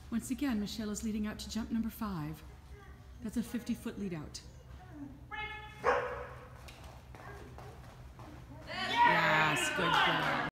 Once again, Michelle is leading out to jump number 5. That's a 50-foot lead out. Yes, good girl.